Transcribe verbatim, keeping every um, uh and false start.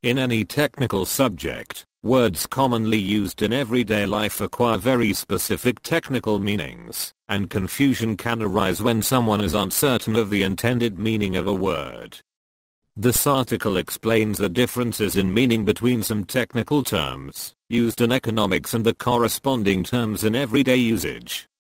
In any technical subject, words commonly used in everyday life acquire very specific technical meanings, and confusion can arise when someone is uncertain of the intended meaning of a word. This article explains the differences in meaning between some technical terms used in economics and the corresponding terms in everyday usage.